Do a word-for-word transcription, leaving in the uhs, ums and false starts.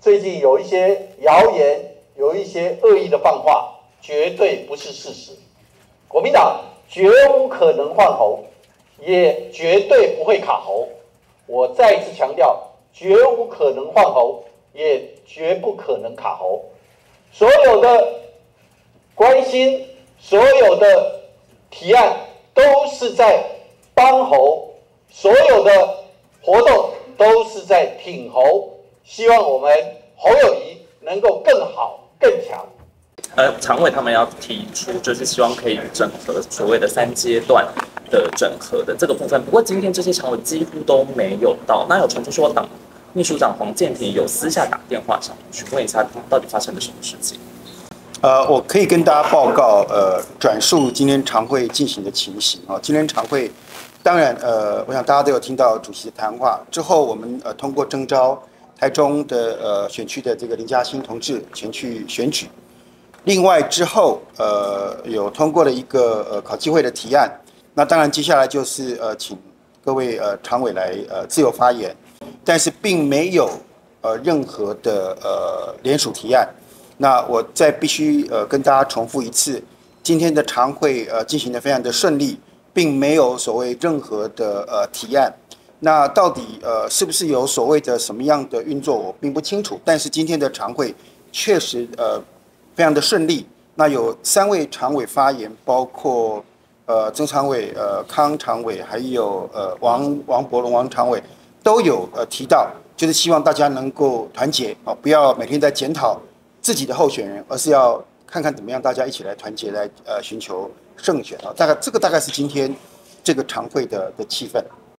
最近有一些谣言，有一些恶意的放话，绝对不是事实。国民党绝无可能换候，也绝对不会卡喉。我再次强调，绝无可能换候，也绝不可能卡喉。所有的关心，所有的提案，都是在帮侯，所有的活动都是在挺侯。希望我们侯友宜能够更好、更强。 呃，常委他们要提出，就是希望可以整合所谓的三阶段的整合的这个部分。不过今天这些常委几乎都没有到。那有传出说，党秘书长黄健庭有私下打电话想询问一下，到底发生了什么事情？ 呃，我可以跟大家报告，呃，转述今天常会进行的情形啊。今天常会，当然，呃，我想大家都有听到主席的谈话之后，我们呃通过征召台中的呃选区的这个林嘉欣同志前去选举。另外之后，呃，有通过了一个呃考纪会的提案。那当然，接下来就是呃，请各位呃常委来呃自由发言，但是并没有呃任何的呃联署提案。那我再必须呃跟大家重复一次，今天的常会呃进行得非常的顺利，并没有所谓任何的呃提案。那到底呃是不是有所谓的什么样的运作，我并不清楚。但是今天的常会确实呃非常的顺利。那有三位常委发言，包括呃曾常委、呃康常委，还有呃王王伯龙王常委，都有呃提到，就是希望大家能够团结啊、哦，不要每天在检讨自己的候选人，而是要看看怎么样大家一起来团结，来呃寻求胜选啊。大概这个大概是今天这个常会的的气氛。